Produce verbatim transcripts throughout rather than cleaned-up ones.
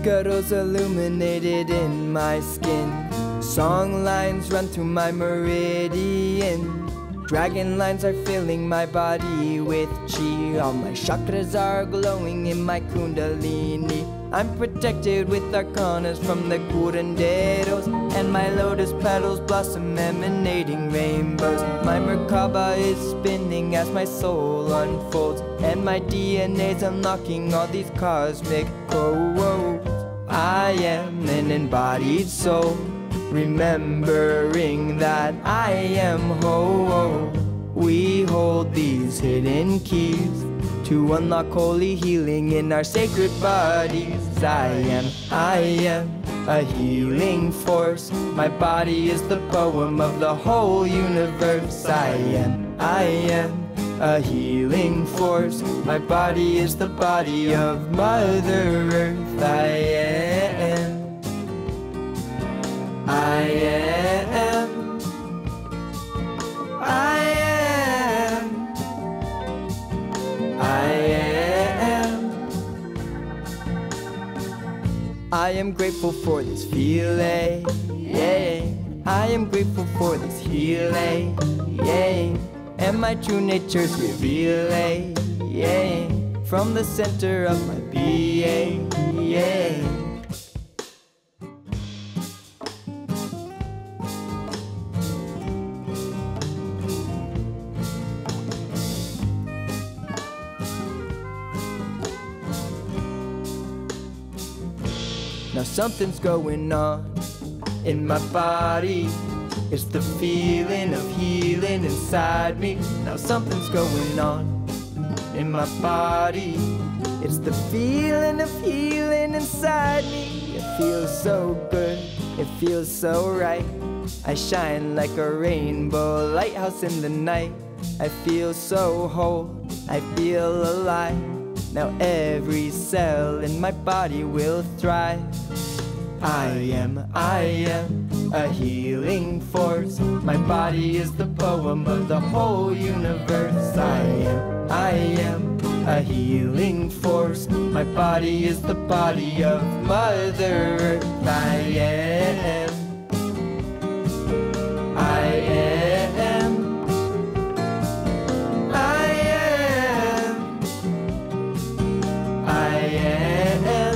Icaros illuminated in my skin. Song lines run through my meridian. Dragon lines are filling my body with chi. All my chakras are glowing in my kundalini. I'm protected with arcanas from the curanderos, and my lotus petals blossom emanating rainbows. My Merkaba is spinning as my soul unfolds, and my D N A's unlocking all these cosmic codes. I am an embodied soul, remembering that I am whole. We hold these hidden keys to unlock holy healing in our sacred bodies. I am, I am a healing force. My body is the poem of the whole universe. I am, I am a healing force. My body is the body of Mother Earth. I am, I am, I am, I am. I am grateful for this feeling, yeah. I am grateful for this healing, yeah. And my true nature's revealing, yeah. From the center of my being, yeah. Now something's going on in my body. It's the feeling of healing inside me. Now something's going on in my body. It's the feeling of healing inside me. It feels so good, it feels so right. I shine like a rainbow lighthouse in the night. I feel so whole, I feel alive. Now every cell in my body will thrive. I am, I am a healing force. My body is the poem of the whole universe. I am, I am a healing force. My body is the body of Mother Earth. I am, I am, I am, I am.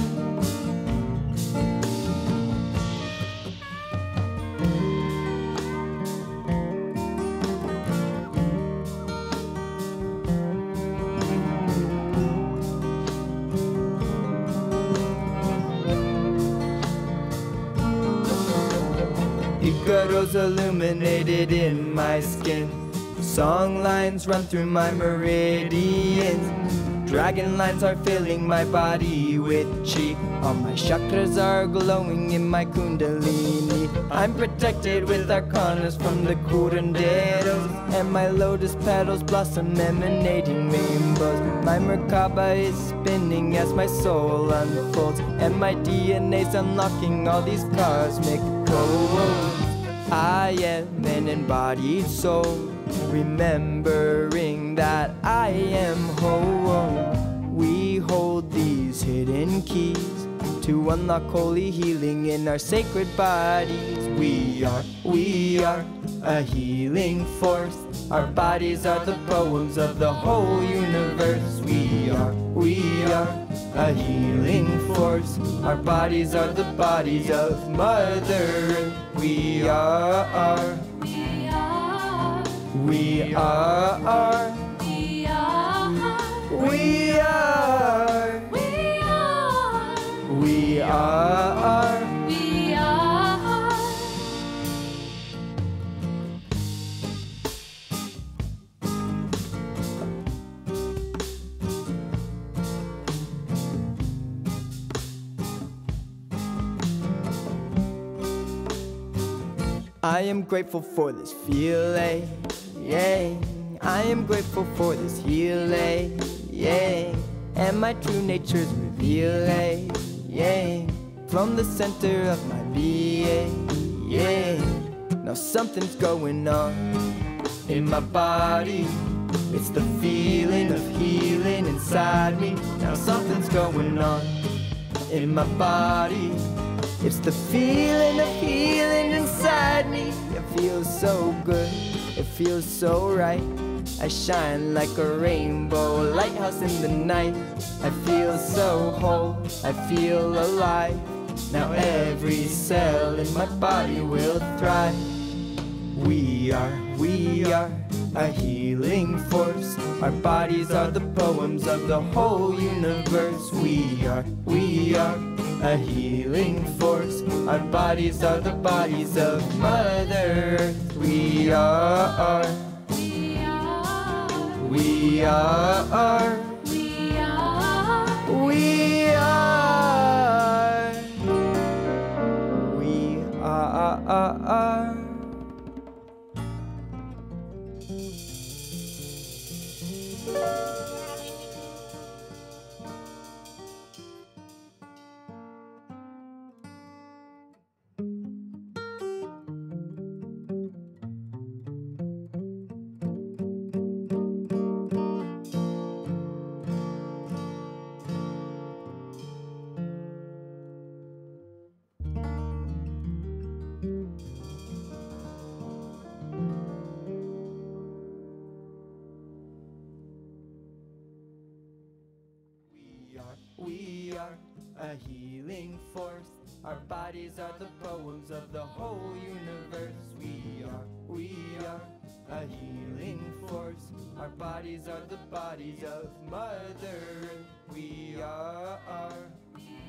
Icaros illuminated in my skin. Song lines run through my meridians. Dragon lines are filling my body with chi. All my chakras are glowing in my kundalini. I'm protected with arcanas from the curanderos, and my lotus petals blossom emanating rainbows. My Merkaba is spinning as my soul unfolds, and my D N A's unlocking all these cosmic codes. I am an embodied soul, remembering that I am whole. We hold these hidden keys to unlock holy healing in our sacred bodies. We are, we are a healing force. Our bodies are the poems of the whole universe. We are, we are a healing force. Our bodies are the bodies of Mother Earth. We are, we are, we are, we are, we are, we are, we are, we are. I am grateful for this feeling, yeah. I am grateful for this healing, yeah. And my true nature's revealing, yeah. From the center of my being, yeah. Now something's going on in my body. It's the feeling of healing inside me. Now something's going on in my body. It's the feeling of healing inside me. It feels so good, it feels so right. I shine like a rainbow lighthouse in the night. I feel so whole, I feel alive. Now every cell in my body will thrive. We are, we are a healing force. Our bodies are the poems of the whole universe. We are, we are a healing force. Our bodies are the bodies of Mother Earth. We are, we are, we are, we are, we are, we are. We are a healing force. Our bodies are the poems of the whole universe. We are, we are a healing force. Our bodies are the bodies of Mother Earth. We are.